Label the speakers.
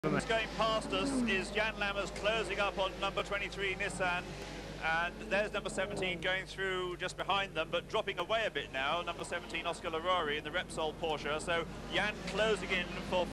Speaker 1: Going past us is Jan Lammers closing up on number 23 Nissan, and there's number 17 going through just behind them, but dropping away a bit now, number 17 Oscar Larori in the Repsol Porsche. So Jan closing in for